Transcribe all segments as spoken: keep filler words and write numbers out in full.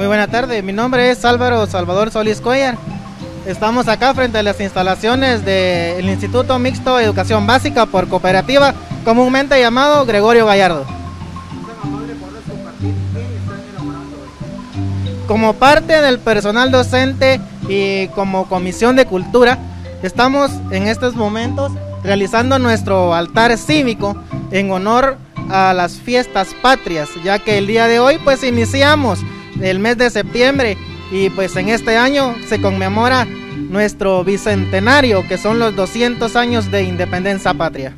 Muy buena tarde, mi nombre es Álvaro Salvador Solís Cuellar. Estamos acá frente a las instalaciones del Instituto Mixto de Educación Básica por Cooperativa, comúnmente llamado Gregorio Gallardo. Como parte del personal docente y como Comisión de Cultura, estamos en estos momentos realizando nuestro altar cívico en honor a las fiestas patrias, ya que el día de hoy pues iniciamos el mes de septiembre y pues en este año se conmemora nuestro bicentenario, que son los doscientos años de independencia patria.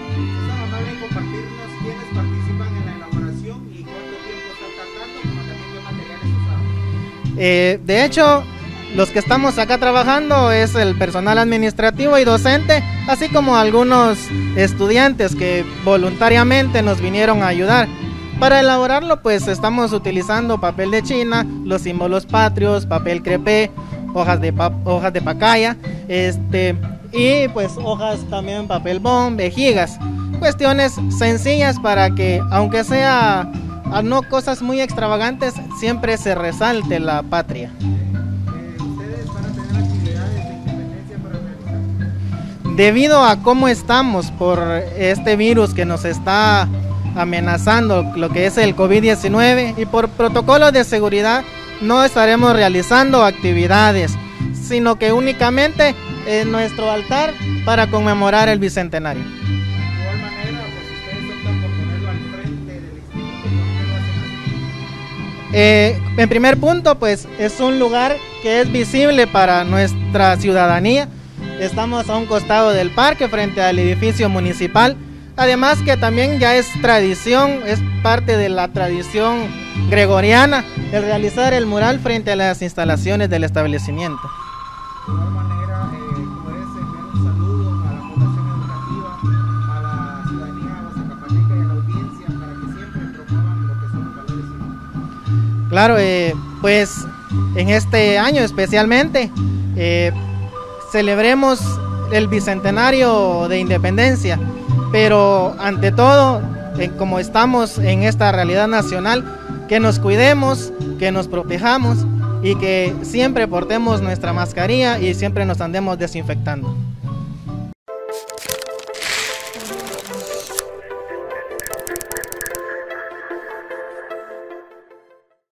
Eh, de hecho, los que estamos acá trabajando es el personal administrativo y docente, así como algunos estudiantes que voluntariamente nos vinieron a ayudar. Para elaborarlo pues estamos utilizando papel de China, los símbolos patrios, papel crepé, hojas de, pa hojas de pacaya, este, y pues hojas también papel bond, vejigas. Cuestiones sencillas para que, aunque sea no cosas muy extravagantes, siempre se resalte la patria. ¿Ustedes van a tener actividades de independencia para realizar? Debido a cómo estamos por este virus que nos está amenazando, lo que es el COVID diecinueve, y por protocolos de seguridad, no estaremos realizando actividades, sino que únicamente en nuestro altar para conmemorar el bicentenario. De igual manera, pues ustedes optan por ponerlo al frente del instituto. ¿Por qué lo hacen así? Eh, en primer punto, pues es un lugar que es visible para nuestra ciudadanía. Estamos a un costado del parque, frente al edificio municipal. Además que también ya es tradición, es parte de la tradición gregoriana el realizar el mural frente a las instalaciones del establecimiento. De igual manera, eh, ¿puedes enviar un saludo a la población educativa, a la ciudadanía guasacapaneca y a la audiencia para que siempre promuevan lo que son los valores cívicos? Claro, eh, pues en este año especialmente eh, celebremos el bicentenario de independencia. Pero ante todo, eh, como estamos en esta realidad nacional, que nos cuidemos, que nos protejamos y que siempre portemos nuestra mascarilla y siempre nos andemos desinfectando.